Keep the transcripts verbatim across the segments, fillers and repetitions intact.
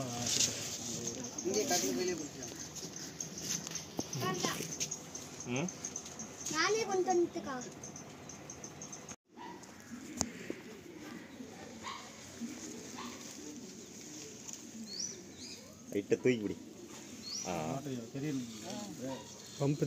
இங்கே கட்டிங் வெளியே பிடிச்சாங்க. ம் நானே கொண்டு வந்துட்டேக்கா. ரைட்ட தூக்கி பிடி. ஆ பெரிய பம்பு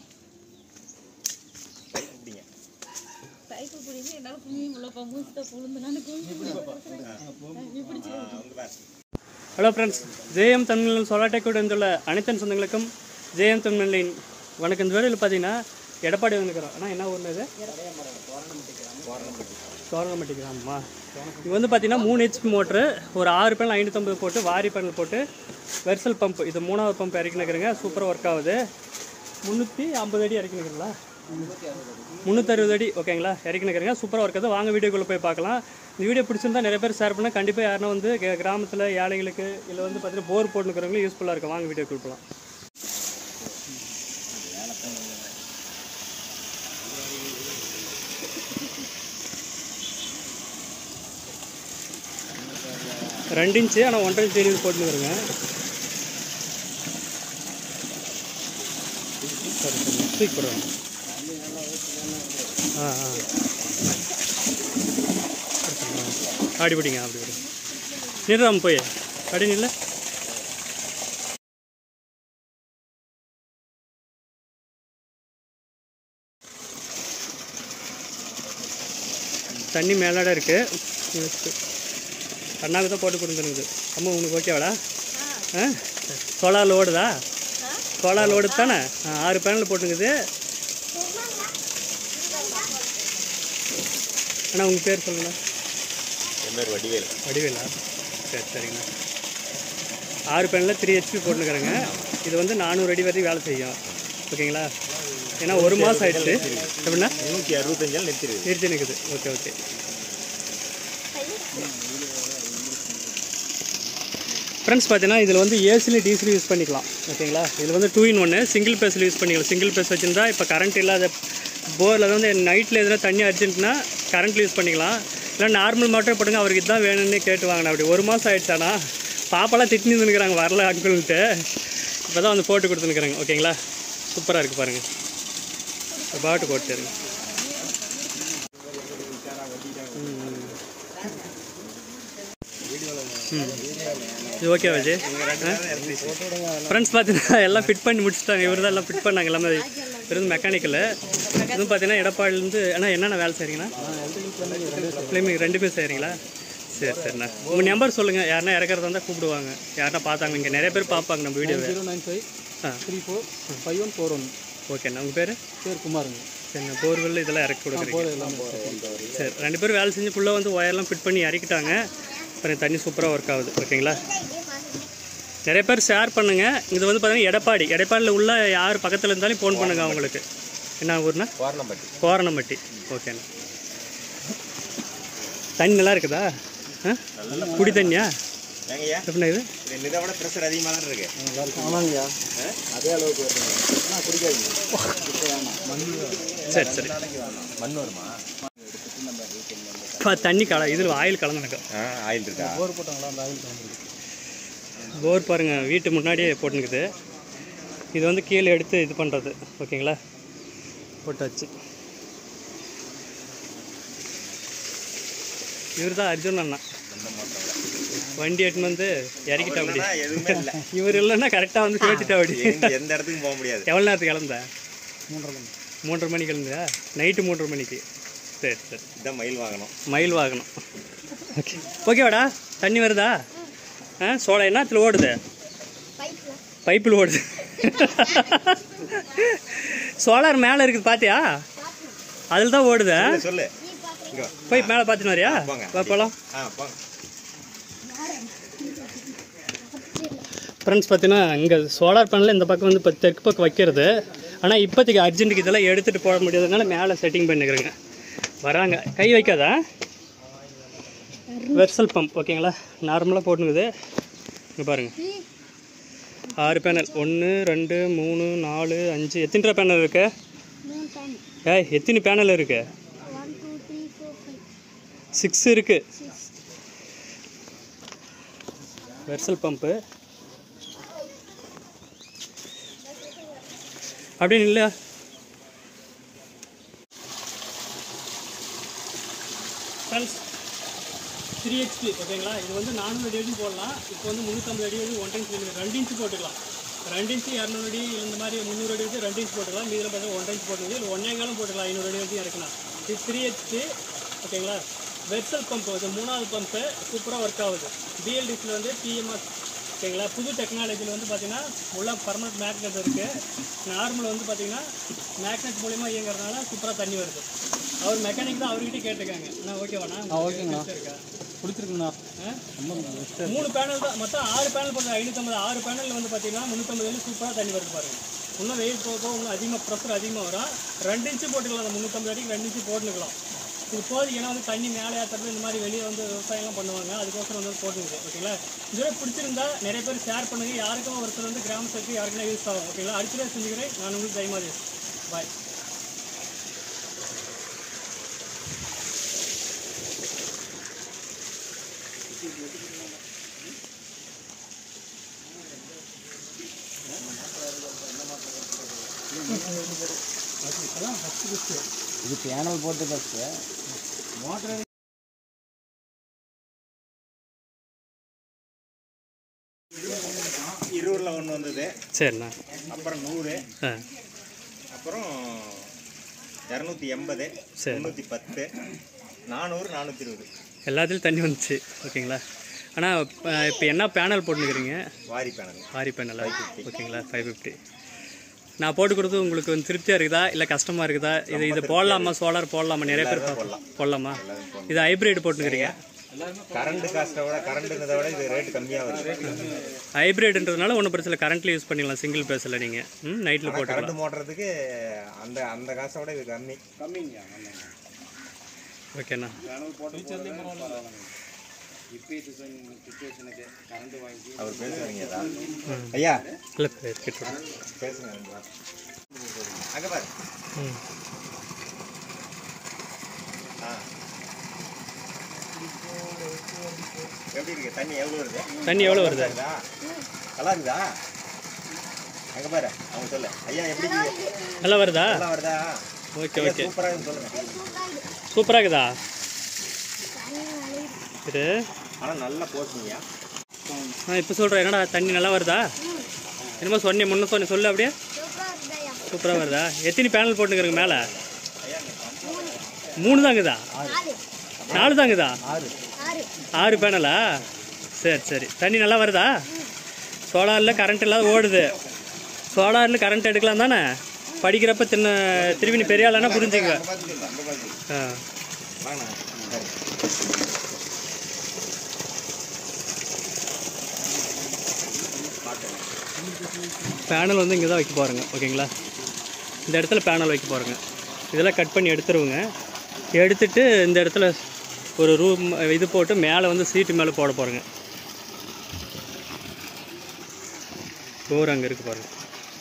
பிடிங்க. சைக்கிள் பிடிங்க. என்னால புளிய முள்ள பம்பு புழுந்து நான் பிடிச்சி. ஹலோ ஃப்ரெண்ட்ஸ், ஜேஎம் தமிழின் சொலாட்டேக்கூட வந்துள்ள அனைத்து சொந்தங்களுக்கும் ஜேஎம் தமிழின் வணக்கம். இந்த வேலையில் பார்த்தீங்கன்னா எடப்பாடி வந்துக்கிறோம். ஆனால் என்ன ஊர்னு இது? தோரணம்பட்டி கிராமமா. இது வந்து பார்த்தீங்கன்னா மூணு ஹெச்பி மோட்ரு, ஒரு ஆறு பேனல் ஐநூற்றம்பது போட்டு வாரி பேனல் போட்டு வெர்சல் பம்ப், இது மூணாவது பம்ப் இறக்கினுக்கிறேங்க. சூப்பராக ஒர்க் ஆகுது. முந்நூற்றி ஐம்பது அடி இறக்கினுக்கிறீங்களா? முந்நூற்றறுபது அடி ஓகேங்களா இறக்கினுக்கிறேங்க. சூப்பராக ஒர்க் ஆகுது. வாங்க வீடியோக்குள்ளே போய் பார்க்கலாம். இந்த வீடியோ பிடிச்சிருந்தா நிறைய பேர் ஷேர் பண்ணால் கண்டிப்பாக யாருன்னா வந்து கிராமத்தில் ஏழைகளுக்கு இல்லை வந்து பார்த்தீங்கன்னா போர் போட்டுக்கிறவங்களும் யூஸ்ஃபுல்லாக இருக்கும். வாங்க வீடியோ கொடுக்கலாம். ரெண்டு இன்ச்சு ஆனால் ஒன்றரை இன்ச்சு எரிவு போட்டுருக்குறேங்க. சரி சரி ஸ்பீக் பண்ணுறோம். ஆ ஆ அப்படி பிடிங்க. அப்படி பிடிங்க. நிறுறாம போய் அப்படி நில்ல. தண்ணி மேலாட இருக்கு. கண்ணாக்கு தான் போட்டு கொடுத்துருக்குது. அம்மா உனக்கு ஓகேவாடா? ஆ சோலார் லோடுதா? சோலார் லோடு தானே? ஆறு பேனல் போட்டுக்குது. அண்ணா உங்கள் பேர் சொல்லுங்கள். என் பேர் வடிவேல். வடிவேலா? சரி சரிங்கண்ணா. ஆறு பேனலில் த்ரீ ஹெச்பி போட்டுக்கிறேங்க. இது வந்து நானூறு அடி வரைக்கும் வேலை செய்யும் ஓகேங்களா. ஏன்னா ஒரு மாதம் ஆயிடுச்சு. எப்படின்னா நூற்றி அறுபத்தஞ்சால் நிறுத்தி நிறுத்தி நிற்குது. Okay okay. ஃப்ரெண்ட்ஸ் பார்த்தீங்கன்னா இதில் வந்து ஏசிலையும் டீசலையும் யூஸ் பண்ணிக்கலாம் ஓகேங்களா. இதில் வந்து டூ இன் ஒன்று சிங்கிள் பேஸில் யூஸ் பண்ணிக்கலாம். சிங்கிள் பேஸ் வச்சுருந்தா இப்போ கரண்ட் இல்லாத போரில் வந்து நைட்டில் எதுனா தண்ணி அர்ஜென்ட்னா கரண்ட்டில் யூஸ் பண்ணிக்கலாம். இல்லை நார்மல் மோட்டர் போட்டுங்க. அவருக்கு இதுதான் வேணும்னு கேட்டு வாங்கினா. அப்படி ஒரு மாதம் ஆகிடுச்சானா பாப்பாலாம் திட்டினு வந்துருக்குறாங்க வரல அங்கிள்ன்ட்டு. இப்போ தான் வந்து போட்டு கொடுத்துருக்குறாங்க ஓகேங்களா. சூப்பராக இருக்குது பாருங்கள். பாட்டு போட்டுருங்க. இது ஓகே விஜய். ஃப்ரெண்ட்ஸ் பார்த்தீங்கன்னா எல்லாம் ஃபிட் பண்ணி முடிச்சுட்டாங்க. இவர் தான் எல்லாம் ஃபிட் பண்ணாங்க. எல்லாமே இருந்து மெக்கானிக்கல். இதுவும் பார்த்தீங்கன்னா எடப்பாடிலேருந்து. ஆனால் என்னென்ன வேலை செய்கிறீங்கன்னா? ஃபிலிமிங் ரெண்டுமே செய்கிறீங்களா? சரி சரிண்ணா. உங்கள் நம்பர் சொல்லுங்கள். யாருன்னா இறக்கிறதா இருந்தால் கூப்பிடுவாங்க. யாருன்னா பார்த்தாங்க. இங்கே நிறைய பேர் பார்ப்பாங்க நம்ம வீடியோ. ஜீரோ நைன் ஃபைவ் ஆ three four five one four one. ஓகேண்ணா. உங்கள் பேர்? பேர் குமாருங்க. சரிண்ணா. போர்வெல் இதெல்லாம் இறக்கி கொடுக்குறீங்க. சரி ரெண்டு பேரும் வேலை செஞ்சு ஃபுல்லாக வந்து ஒயர்லாம் ஃபிட் பண்ணி இறக்கிட்டாங்க. அப்புறம் தண்ணி சூப்பராக ஒர்க் ஆகுது ஓகேங்களா. நிறைய பேர் ஷேர் பண்ணுங்கள். இது வந்து பார்த்தீங்கன்னா எடப்பாடி எடப்பாடியில் உள்ள யார் பக்கத்தில் இருந்தாலும் ஃபோன் பண்ணுங்கள் அவங்களுக்கு. என்ன ஊர்னா? கோரணம்பட்டி. கோரணம்பட்டி ஓகேண்ணா. தண்ணி நல்லா இருக்குதா? ஆ குடி தண்ணியா? எப்படின்னா இது இதை விட ப்ரெஷர் அதிகமாக தான் இருக்குது. ஆமாங்கய்யா. அதே அளவுக்கு குடிக்காது. சரி சரி. மண் வருமா? இப்போ தண்ணி கல இதில் ஆயில் கலந்துருக்கு. ஆயில் இருக்கா? போர் போட்டாங்களா? அந்த ஆயில் கலந்துருக்கு. போர் பாருங்கள் வீட்டு முன்னாடியே போட்டுனுக்குது. இது வந்து கீழே எடுத்து இது பண்ணுறது ஓகேங்களா. போட்டாச்சு. இவர் தான் அர்ஜுன் அண்ணா. வண்டி எடுத்துன்னு வந்து இறக்கிட்டா அப்படி. இவர் இல்லைன்னா கரெக்டாக வந்து கேட்டுட்டா அப்படி. எந்த இடத்துக்கும் போக முடியாது. எவ்வளோ நேரத்துக்கு கிளம்ப? மூன்றரை மணி மூன்றரை மணி கிளம்புதா? நைட்டு மூன்றரை மணிக்கு. சரி சரி. இதான் மயில் வாகனம். மயில் வாகனம் ஓகே ஓகேவாடா. தண்ணி வருதா? ஆ சோளம் என்னத்தில் ஓடுது? பைப்பில் ஓடுது. சோலார் மேலே இருக்குது பார்த்தியா? அதில் தான் ஓடுது. சொல்லு போய் மேலே பார்த்துன்னு வரியா? போகலாம். ஃப்ரெண்ட்ஸ் பார்த்தீங்கன்னா இங்கே சோலார் பேனலில் இந்த பக்கம் வந்து இப்போ தெற்கு பக்கம் வைக்கிறது. ஆனால் இப்போதைக்கு அர்ஜென்ட்டுக்கு இதெல்லாம் எடுத்துகிட்டு போட முடியாததுனால மேலே செட்டிங் பண்ணிக்கிறேங்க. வராங்க கை வைக்காதா. வெர்சல் பம்ப் ஓகேங்களா. நார்மலாக போட்டுங்குது. இங்கே பாருங்கள் ஆறு பேனல். ஒன்று ரெண்டு மூணு நாலு அஞ்சு. எத்தனை பேனல் இருக்கு? ஏய் எத்தனை பேனல் இருக்கு? சிக்ஸ் இருக்கு. வெர்சல் பம்பு அப்படின்னு இல்லை. ஃப்ரெண்ட்ஸ் த்ரீ ஹெச்பி ஓகேங்களா. இது வந்து நானூறு அடி வரைக்கும் போடலாம். இப்போ வந்து முந்நூற்றம்பது அடி வந்து ஒன்றரை இன்ச்சு ரெண்டு இன்ச்சு போட்டுக்கலாம். ரெண்டு இன்ச்சு இரநூறு அடி இந்த மாதிரி முந்நூறு அடி வச்சு ரெண்டு இன்ச்சு போட்டுக்கலாம். மீதில் பார்த்தீங்கன்னா ஒன்றரை இன்ச்சு போட்டுக்கலாம். இல்லை ஒன்றே காலம் போட்டுக்கலாம். ஐநூறு அடி வரைக்கும் இறக்கலாம். இது த்ரீ ஹெச்பி ஓகேங்களா. வெர்சல் பம்ப் இது மூணாவது பம்ப்பு சூப்பராக ஒர்க் ஆகுது. பிஎல்டிஸில் வந்து பிஎம்எஸ் ஓகேங்களா. புது டெக்னாலஜியில் வந்து பார்த்திங்கன்னா உள்ள பர்மனெண்ட் மேக்னெட் இருக்குது. நார்மல் வந்து பார்த்திங்கன்னா மேக்னெட் மூலிமா இயங்குறதுனால சூப்பராக தண்ணி வருது. அவர் மெக்கானிக் தான் அவர்கிட்ட கேட்டிருக்காங்க. நான் ஓகேவாண்ணா? ஓகேங்கண்ணா, இருக்கா பிடிச்சிருக்குண்ணா. மூணு பேனல் தான் மொத்தம் ஆறு பேனல் போடுறது. ஐநூற்றம்பது ஆறு பேனல் வந்து பார்த்தீங்கன்னா முந்நூற்றம்பது வேலை சூப்பராக தண்ணி வருது பாருங்கள். இன்னும் வெயில் போக போக இன்னும் அதிகமாக ப்ரெஷர் அதிகமாக வரும். ரெண்டு இன்ச்சு போட்டுக்கலாம். அந்த முந்நூற்றம்பது அடிக்கு ரெண்டு இன்ச்சு போட்டுக்கலாம். இது போதும். ஏன்னா வந்து தண்ணி மேலே ஏற்றுறது இந்த மாதிரி வெளியே வந்து விவசாயம்லாம் பண்ணுவாங்க. அதுக்கோசரம் வந்து போட்டுருக்கு ஓகேங்களா. இதுவே பிடிச்சிருந்தா நிறைய பேர் ஷேர் பண்ணுங்கள். யாருக்கும் ஒருத்தர் வந்து கிராமத்துக்கு யாருக்குன்னா யூஸ் ஆகும் ஓகேங்களா. அடுத்த செஞ்சுக்கிறேன். நான் உங்களுக்கு தைமாதேஷ். பாய். இது பேனல் போட்டு ஃபஸ்ட்டு மோட்டர் இருபதுல ஒன்று வந்தது. சரிண்ணா. அப்புறம் நூறு, அப்புறம் இரநூத்தி எண்பது, முந்நூற்றி பத்து, நானூறு, நானூற்றி இருபது எல்லாத்துலேயும் தண்ணி வந்துச்சு ஓகேங்களா. ஆனால் இப்போ என்ன பேனல் போட்டுக்கிறீங்க? வாரி பேனல். வாரி பேனல் ஓகேங்களா. ஃபைவ் ஃபிஃப்டி நான் போட்டு கொடுத்து உங்களுக்கு வந்து திருப்தியாக இருக்குதா இல்லை கஷ்டமாக இருக்குதா? இது இது போடலாமா? சோலார் போடலாமா? நிறைய பேர் போடலாமா? இது ஹைப்ரிட் போட்டுக்கிறீங்க. கரண்ட் காஸ்ட்டை விட கரண்ட்டுன்றதை விட இது ரேட் கம்மியாக வருது. ஹைப்ரிட்ன்றதுனால ஒன்றும் பிரச்சனை. கரண்ட்டில் யூஸ் பண்ணிக்கலாம். சிங்கிள் பேஸில் நீங்கள் ம் நைட்டில் போட்டு கரண்ட் மோட்டுறதுக்கு அந்த அந்த காசை விட இது கம்மி கம்மிங்க. ஓகேண்ணா. அவர் பேசுறீங்க ஐயா? இல்லை பேசுங்க. அங்கே பாரு. ம் ஆ எப்படி இருக்கு தண்ணி? எவ்வளோ வருது? தண்ணி எவ்வளோ வருது? நல்லா இருக்குதா? அங்கே பாரு. அவங்க சொல்ல ஐயா எப்படி நல்லா வருதா? நல்லா வருதா? Okay okay. சூப்பராக இருக்குன்னு சொல்லுங்க. சூப்பராக இருக்குதா? இது ஆனால் நல்லா போச்சுங்கய்யா. ஆ இப்போ சொல்கிறேன். என்னடா தண்ணி நல்லா வருதா? என்னமோ சொன்னேன் முன்ன சொன்னேன் சொல்லு. அப்படியே சூப்பராக வருதா? எத்தனை பேனல் போட்டுக்கிறங்க மேலே? மூணு தாங்குதா? நாலு தாங்குதா? ஆறு பேனலா? சரி சரி. தண்ணி நல்லா வருதா? சோலாரில் கரண்ட் இல்லாத ஓடுது. சோலாரில் கரண்ட் எடுக்கலாம் தானே? படிக்கிறப்ப தின்ன திரும்பி நீ பெரிய ஆளானா புரிஞ்சுங்க. ஆ பேனல் வந்து இங்கே தான் வைக்க போகிறேங்க ஓகேங்களா. இந்த இடத்துல பேனல் வைக்க போகிறேங்க. இதெல்லாம் கட் பண்ணி எடுத்துருவோங்க. எடுத்துட்டு இந்த இடத்துல ஒரு ரூம் இது போட்டு மேலே வந்து சீட்டு மேலே போட போகிறேங்க. டோர் அங்கே இருக்குது பாருங்கள்.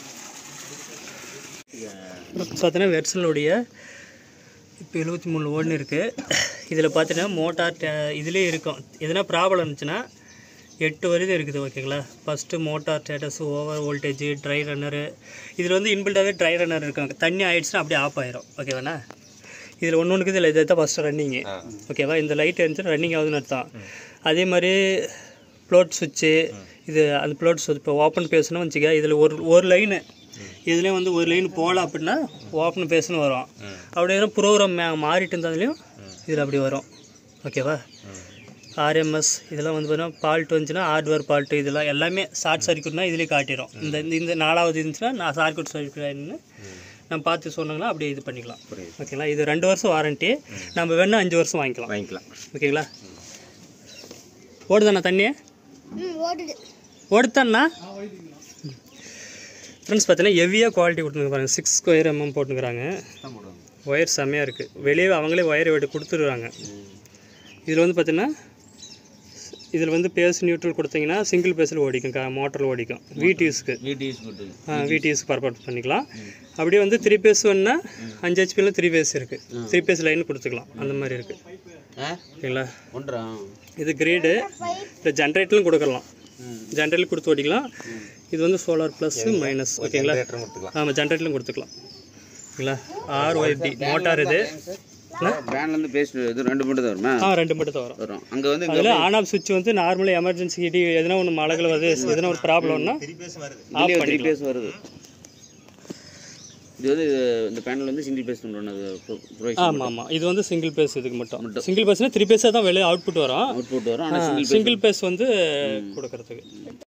பார்த்தீங்கன்னா வெர்சலுடைய இப்போ எழுபத்தி மூணு ஓடுன்னு இருக்குது. இதில் பார்த்தீங்கன்னா மோட்டார் இதுலேயே இருக்கும். எதுனா ப்ராப்ளம் இருந்துச்சுன்னா எட்டு வரைக்கும் இருக்குது ஓகேங்களா. First motor status, over voltage, dry runner. இதில் வந்து இன்பில்டாகவே ட்ரை ரன்னர் இருக்காங்க. தண்ணி ஆகிடுச்சுன்னா அப்படியே ஆஃப் ஆயிரும் ஓகேவாண்ணா. இதில் ஒன்று ஒன்றுக்கு இதில் இதை தான் ஃபஸ்ட்டு ரன்னிங்கு ஓகேவா. இந்த லைட் இருந்துச்சுன்னா ரன்னிங் ஆகுதுன்னு அர்த்தம். அதே மாதிரி ப்ளோட் சுவிட்சு இது அந்த ப்ளோட் சுவிட்ச் இப்போ ஓப்பன் பேசுன்னு வச்சுக்க. இதில் ஒரு ஒரு லைனு இதுலேயும் வந்து ஒரு லைன் போகலாம் அப்படின்னா ஓப்பன் பேசுன்னு வரும். அப்படியே ப்ரோக்ராம் மே மாறிட்டு இருந்ததுலேயும் இதில் அப்படி வரும் ஓகேவா. ஆர்எம்எஸ் இதெல்லாம் வந்து பார்த்தீங்கன்னா ஃபால்ட் வந்துச்சுன்னா ஹார்ட்வேர் ஃபால்ட்டு இதெல்லாம் எல்லாமே ஷார்ட் சர்க்யூட்னா இதுலேயே காட்டிடும். இந்த இந்த நாலாவது இருந்துச்சுன்னா நான் ஷார்ட் சர்க்யூட் ஆகிடுன்னு நம்ம பார்த்து சொன்னாங்கன்னா அப்படியே இது பண்ணிக்கலாம் ஓகேங்களா. இது ரெண்டு வருஷம் வாரண்ட்டி. நம்ம வேணால் அஞ்சு வருஷம் வாங்கிக்கலாம் வாங்கிக்கலாம் ஓகேங்களா. ஓடுதாண்ணா தண்ணி? ஓடுதாண்ணா? ஃப்ரெண்ட்ஸ் பார்த்தீங்கன்னா ஹெவியாக குவாலிட்டி கொடுத்துருங்க பாருங்கள். சிக்ஸ் ஸ்கொயர் எம்எம் போட்டுக்கிறாங்க. ஒயர் செம்மையாக இருக்குது. வெளியே அவங்களே ஒயர் வெட்டி கொடுத்துருவாங்க. இதில் வந்து பார்த்தீங்கன்னா இதில் வந்து பேஸ் நியூட்ரல் கொடுத்தீங்கன்னா சிங்கிள் பேஸில் ஓடிக்கும். க மோட்டரில் ஓடிக்கும். விடிஎஸ்க்கு ஆ விடிஎஸ் பர்பஸ் பண்ணிக்கலாம். அப்படியே வந்து த்ரீ பேஸ் வேணுன்னா அஞ்சு ஹெச்பியில் த்ரீ பேஸ் இருக்குது. த்ரீ பேஸ் லைன் கொடுத்துக்கலாம். அந்த மாதிரி இருக்குது ஓகேங்களா. இது கிரேடு. இல்லை ஜென்ரேட்டரும் கொடுக்கலாம். ஜென்ரேட்டர் கொடுத்து ஓட்டிக்கலாம். இது வந்து சோலார் ப்ளஸ் மைனஸ் ஓகேங்களா. ஆமாம் ஜென்ரேட்டரும் கொடுத்துக்கலாம் ஓகேங்களா. ஆர்ஒய்டி மோட்டார் இது பேன்லேருந்து பேஸ்ட் இது ரெண்டு மட்டும் தான் வருமா? ஆ ரெண்டு மட்டும் தான் வரும் வரும். அங்கே வந்து அதில் ஆன் ஆஃப் சுவிட்ச் வந்து நார்மலாக எமர்ஜென்சி இடி எதனா ஒன்று மழைகள் வருது எதனா ஒரு ப்ராப்ளம்னா ஆஃப் த்ரீ பண்ணிக்கலாம். பேஸ் வருது. இது வந்து இந்த பேனல் வந்து சிங்கிள் பேஸ் பண்ணுறது. ஆமாம் ஆமாம் இது வந்து சிங்கிள் பேஸ் இதுக்கு மட்டும். சிங்கிள் பேஸ்னால் த்ரீ பேஸாக தான் வெளியே அவுட்புட் வரும். அவுட்புட் வரும். ஆனால் சிங்கிள் பேஸ் வந்து கொடுக்கறதுக்கு